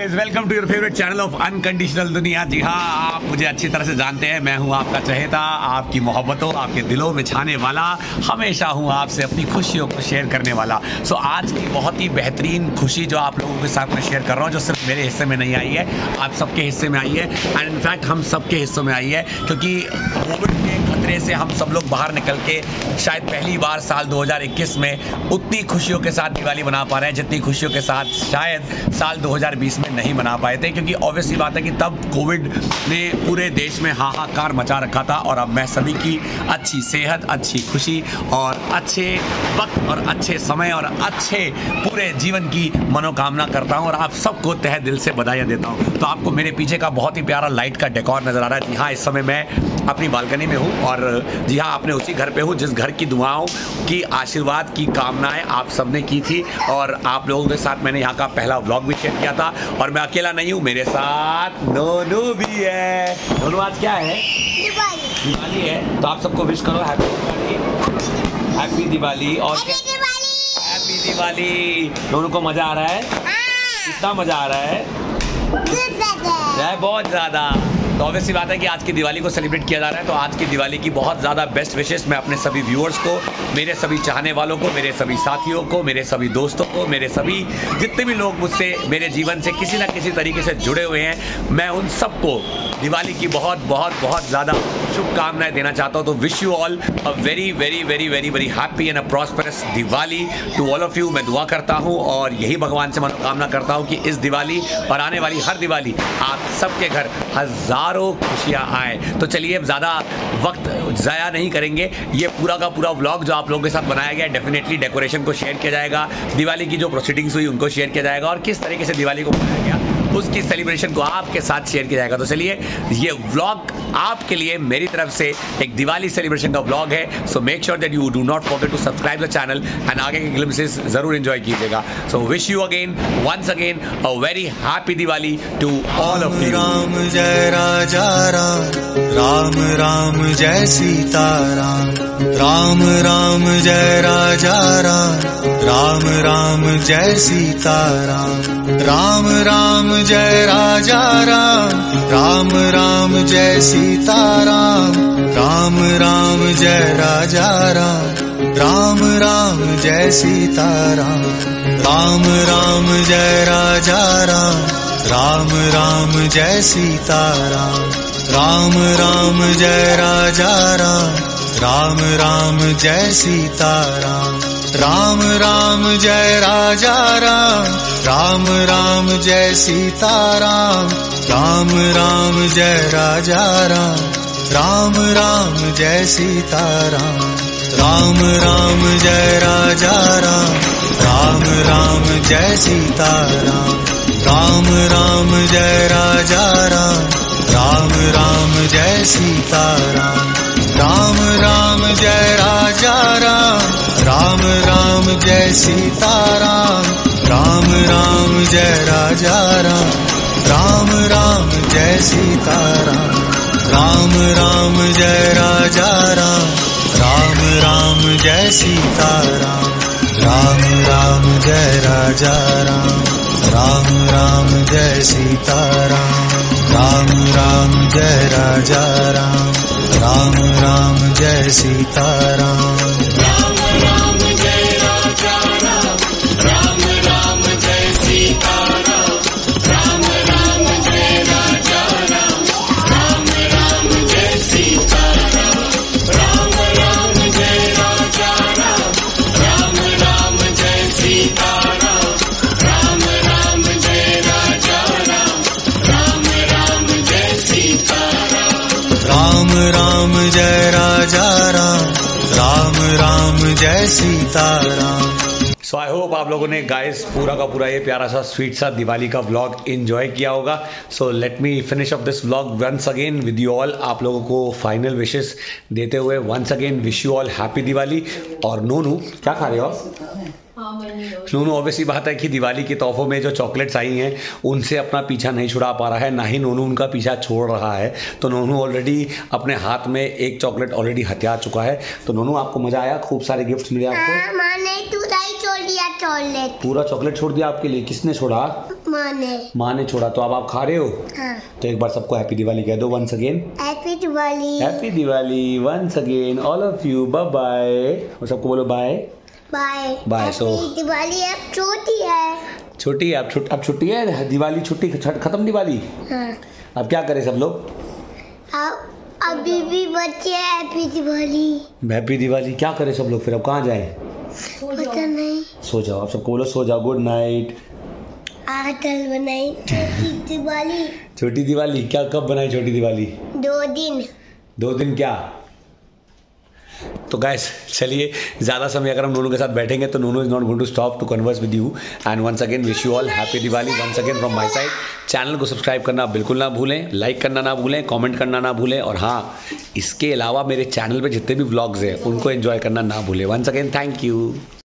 Guys, welcome to your favourite channel of unconditional दुनिया। जी हाँ, आप मुझे अच्छी तरह से जानते हैं। मैं हूँ आपका चहेता, आपकी मोहब्बतों, आपके दिलों में छाने वाला, हमेशा हूँ आपसे अपनी खुशियों को शेयर करने वाला। सो आज की बहुत ही बेहतरीन खुशी जो आप लोगों के साथ मैं शेयर कर रहा हूँ, जो सिर्फ मेरे हिस्से में नहीं आई है, आप सबके हिस्से में आई है। एंड इनफैक्ट हम सबके हिस्सों में आई है, क्योंकि कोविड के खतरे से हम सब लोग बाहर निकल के शायद पहली बार साल 2021 में उतनी खुशियों के साथ दिवाली मना पा रहे हैं जितनी खुशियों के साथ शायद साल 2020 में नहीं मना पाए थे। क्योंकि ऑब्वियसली बात है कि तब कोविड ने पूरे देश में हाहाकार मचा रखा था। और अब मैं सभी की अच्छी सेहत, अच्छी खुशी और अच्छे वक्त और अच्छे समय और अच्छे पूरे जीवन की मनोकामना करता हूं और आप सबको तहे दिल से बधाइयां देता हूं। तो आपको मेरे पीछे का बहुत ही प्यारा लाइट का डेकोर नजर आ रहा है। जी हाँ, इस समय मैं अपनी बालकनी में हूं और जी हाँ, अपने उसी घर पे हूं जिस घर की दुआओं की, आशीर्वाद की कामनाएं आप सबने की थी। और आप लोगों के साथ मैंने यहाँ का पहला व्लॉग भी शेयर किया था। और मैं अकेला नहीं हूँ, मेरे साथ नोनू भी है। नोनू, आज क्या है? दिवाली है, तो आप सबको विश करो हैप्पी दिवाली, हैप्पी दिवाली। और हैप्पी दिवाली। नोनू को मजा आ रहा है? कितना मजा आ रहा है? बहुत ज्यादा। तो ऑब्वियसली बात है कि आज की दिवाली को सेलिब्रेट किया जा रहा है। तो आज की दिवाली की बहुत ज़्यादा बेस्ट विशेस मैं अपने सभी व्यूअर्स को, मेरे सभी चाहने वालों को, मेरे सभी साथियों को, मेरे सभी दोस्तों को, मेरे सभी जितने भी लोग मुझसे मेरे जीवन से किसी ना किसी तरीके से जुड़े हुए हैं, मैं उन सबको दिवाली की बहुत बहुत बहुत ज़्यादा शुभकामनाएं देना चाहता हूँ। तो wish you all a very very very very very happy and a prosperous Diwali to all of you. मैं दुआ करता हूँ और यही भगवान से मनोकामना करता हूँ कि इस दिवाली और आने वाली हर दिवाली आप सबके घर हजारों खुशियां आए। तो चलिए, अब ज़्यादा वक्त ज़ाया नहीं करेंगे। ये पूरा का पूरा व्लॉग जो आप लोगों के साथ बनाया गया है, डेफिनेटली डेकोरेशन को शेयर किया जाएगा, दिवाली की जो प्रोसीडिंग्स हुई उनको शेयर किया जाएगा और किस तरीके से दिवाली को मनाया गया उसकी सेलिब्रेशन को आपके साथ शेयर किया जाएगा। तो चलिए, ये व्लॉग आपके लिए मेरी तरफ से एक दिवाली सेलिब्रेशन का व्लॉग है। So make sure that you do not forget to subscribe the channel and आगे के ग्लिम्सेस जरूर एंजॉय कीजिएगा। So wish you again once again a very happy Diwali to all of you. Ram जय राजा राम, राम राम जय सीता राम, राम राम जय राजा राम, राम राम जय सीता राम, राम राम जय राजा राम, राम राम जय सीता राम, राम राम जय राजा राम, राम राम जय सीता राम, राम राम जय राजा राम, राम राम जय सीता राम, राम राम जय राजा राम, राम राम जय सीता राम, राम राम जय राजा राम, राम राम जय सीता राम, राम राम जय राजा राम, राम राम जय सीता राम, राम राम जय राजा राम, राम राम जय सीता राम, राम राम जय राजा राम, राम राम जय सीता राम, राम राम जय राजा राम, राम राम जय सीता राम, राम राम जय राजा राम, राम राम जय सीता राम, राम राम जय राजा राम, राम राम जय सीता राम, राम राम जय राजा राम, राम राम जय सीता राम, राम राम जय राजा राम, राम राम जय सीता राम, राम राम जय राजा राम, राम राम जय सीता राम, राम राम जय राजा राम, राम राम जय सीता राम, राम राम जय राजा राम, राम राम जय सीता राम, राम राम जय राजा राम, राम राम जय सीता राम, राम राम जय राजा राम, राम राम जय Sita Ram. So I hope आप लोगों ने गाइस पूरा का पूरा ये प्यारा सा स्वीट सा दिवाली का व्लॉग एंजॉय किया होगा। So let me finish up this vlog once again with you all. आप लोगों को फाइनल विशेस देते हुए once again wish you all happy Diwali. और नोनू, क्या खा रहे हो आप? नोनू, ऑब्वियसली बात है कि दिवाली के तोहफों में जो चॉकलेट्स आई हैं उनसे अपना पीछा नहीं छुड़ा पा रहा है, ना ही नोनू उनका पीछा छोड़ रहा है। तो नोनू ऑलरेडी अपने हाथ में एक चॉकलेट ऑलरेडी हथिया चुका है। तो नोनू, आपको मजा आया? खूब सारे गिफ्ट मिले आपको? दिया चॉकलेट। पूरा चॉकलेट छोड़ दिया आपके लिए? किसने छोड़ा? माँ ने छोड़ा। तो अब आप खा रहे हो? हाँ। तो एक बार सबको हैप्पी दिवाली कह दो once again. Happy Diwali. Happy Diwali once again all of you. Bye bye. और सबको बोलो bye bye. Bye. So Diwali अब छोटी है। छोटी है अब छुट्टी है। दिवाली छुट्टी खत्म दिवाली। हाँ। अब क्या करें सब लोग? अभी भी बच्चे हैप्पी दिवाली। हैप्पी दिवाली क्या करें सब लोग फिर? अब कहाँ जाएं? पता नहीं। सो जाओ। आप सबको बोलो सो जाओ। Good night. आजकल बनाई छोटी दिवाली। छोटी दिवाली क्या? कब बनाई छोटी दिवाली? 2 दिन क्या? तो गाइस चलिए, ज़्यादा समय अगर हम नूनू के साथ बैठेंगे तो Nunu is not going to stop to converse with you. And once again wish you all happy Diwali once again from my side. Channel को सब्सक्राइब करना बिल्कुल ना भूलें, लाइक करना ना भूलें, कमेंट करना ना भूलें, और हाँ, इसके अलावा मेरे चैनल पे जितने भी व्लॉग्स हैं उनको एंजॉय करना ना भूलें। Once again thank you.